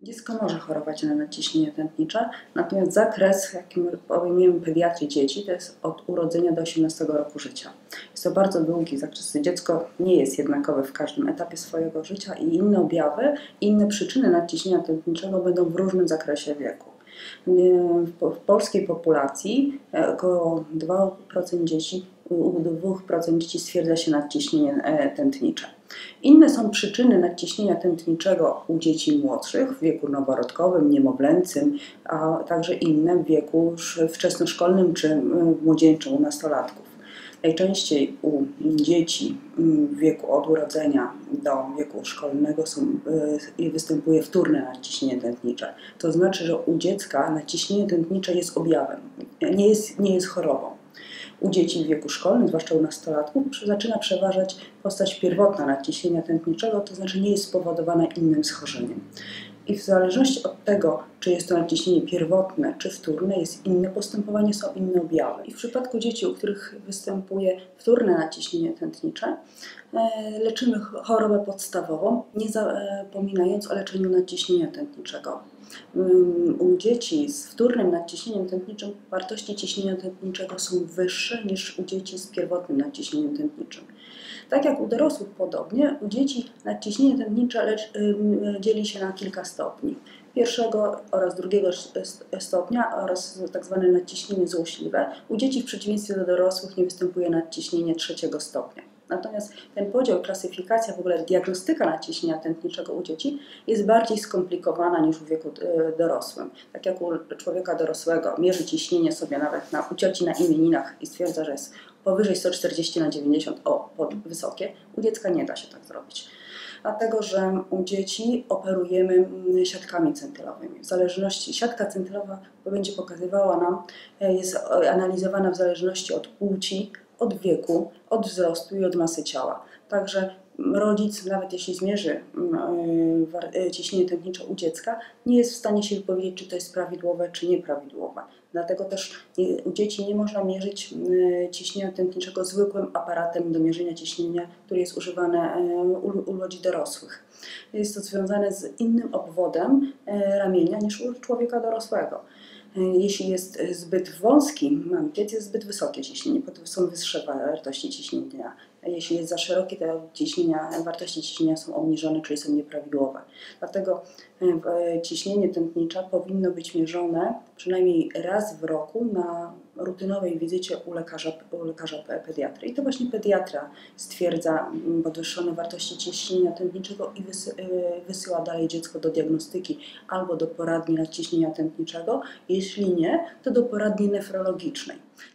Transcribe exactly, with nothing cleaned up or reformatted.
Dziecko może chorować na nadciśnienie tętnicze, natomiast zakres, jaki my obejmujemy pediatrii dzieci, to jest od urodzenia do osiemnastego roku życia. Jest to bardzo długi zakres. Dziecko nie jest jednakowe w każdym etapie swojego życia i inne objawy, inne przyczyny nadciśnienia tętniczego będą w różnym zakresie wieku. W polskiej populacji około dwa procent dzieci, u dwa procent dzieci stwierdza się nadciśnienie tętnicze. Inne są przyczyny nadciśnienia tętniczego u dzieci młodszych w wieku noworodkowym, niemowlęcym, a także inne w wieku wczesnoszkolnym czy młodzieńczym u nastolatków. Najczęściej u dzieci w wieku od urodzenia do wieku szkolnego są, y, występuje wtórne nadciśnienie tętnicze. To znaczy, że u dziecka nadciśnienie tętnicze jest objawem, nie jest, nie jest chorobą. U dzieci w wieku szkolnym, zwłaszcza u nastolatków, zaczyna przeważać postać pierwotna nadciśnienia tętniczego, to znaczy nie jest spowodowana innym schorzeniem. I w zależności od tego, czy jest to nadciśnienie pierwotne, czy wtórne, jest inne postępowanie, są inne objawy. I w przypadku dzieci, u których występuje wtórne nadciśnienie tętnicze, leczymy chorobę podstawową, nie zapominając o leczeniu nadciśnienia tętniczego. U dzieci z wtórnym nadciśnieniem tętniczym wartości ciśnienia tętniczego są wyższe niż u dzieci z pierwotnym nadciśnieniem tętniczym. Tak jak u dorosłych podobnie, u dzieci nadciśnienie tętnicze lecz, y, dzieli się na kilka stopni. Pierwszego oraz drugiego stopnia oraz tak zwane nadciśnienie złośliwe. U dzieci w przeciwieństwie do dorosłych nie występuje nadciśnienie trzeciego stopnia. Natomiast ten podział, klasyfikacja, w ogóle diagnostyka nadciśnienia tętniczego u dzieci jest bardziej skomplikowana niż w wieku dorosłym. Tak jak u człowieka dorosłego mierzy ciśnienie sobie nawet na, u cioci na imieninach i stwierdza, że jest powyżej sto czterdzieści na dziewięćdziesiąt, o, wysokie, u dziecka nie da się tak zrobić. Dlatego, że u dzieci operujemy siatkami centylowymi. W zależności, siatka centylowa będzie pokazywała nam, jest analizowana w zależności od płci, od wieku, od wzrostu i od masy ciała. Także rodzic, nawet jeśli zmierzy ciśnienie tętnicze u dziecka, nie jest w stanie się wypowiedzieć, czy to jest prawidłowe, czy nieprawidłowe. Dlatego też u dzieci nie można mierzyć ciśnienia tętniczego zwykłym aparatem do mierzenia ciśnienia, który jest używany u, u ludzi dorosłych. Jest to związane z innym obwodem ramienia niż u człowieka dorosłego. Jeśli jest zbyt wąski mankiet, jest zbyt wysokie ciśnienie, potem są wyższe wartości ciśnienia. Jeśli jest za szeroki, to ciśnienia, wartości ciśnienia są obniżone, czyli są nieprawidłowe. Dlatego ciśnienie tętnicze powinno być mierzone przynajmniej raz w roku na rutynowej wizycie u lekarza, u lekarza pediatry. I to właśnie pediatra stwierdza podwyższone wartości ciśnienia tętniczego i wysyła dalej dziecko do diagnostyki albo do poradni nadciśnienia tętniczego. Jeśli nie, to do poradni nefrologicznej.